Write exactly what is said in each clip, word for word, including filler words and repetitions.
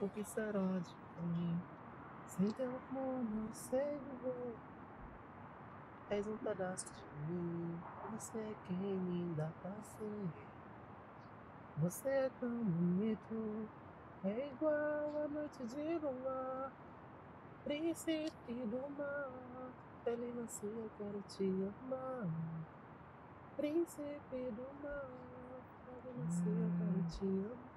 O que será de mim? Sem teu amor não sei viver. És um pedaço de mim. Você é quem me dá prazer. Você é tão bonito. É igual a noite de luar. Príncipe do mar. Pele macia, eu quero te amar. Príncipe do mar. Pele macia, eu quero te amar.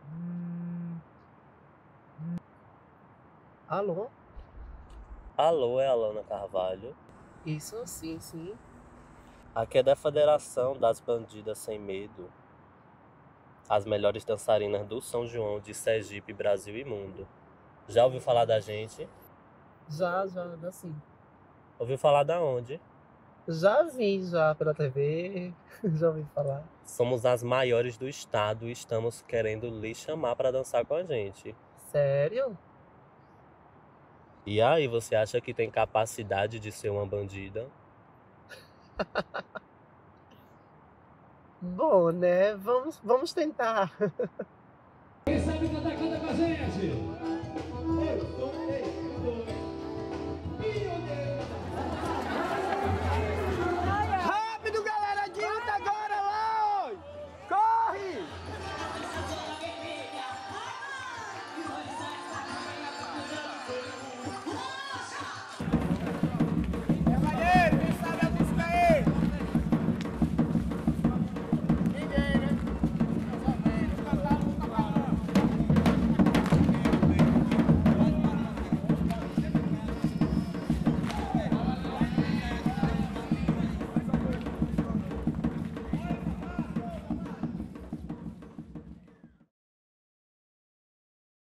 Alô? Alô, é a Alana Carvalho. Isso, sim, sim. Aqui é da Federação das Bandidas Sem Medo. As melhores dançarinas do São João de Sergipe, Brasil e mundo. Já ouviu falar da gente? Já, já, assim. Ouviu falar da onde? Já vi, já, pela T V. Já ouvi falar. Somos as maiores do estado e estamos querendo lhe chamar para dançar com a gente. Sério? E aí, você acha que tem capacidade de ser uma bandida? Bom, né? Vamos, vamos tentar. Quem sabe cantar, canta com a gente.